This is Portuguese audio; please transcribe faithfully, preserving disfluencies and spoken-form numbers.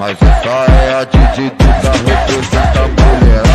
Mas essa é a atitude da representa a mulher.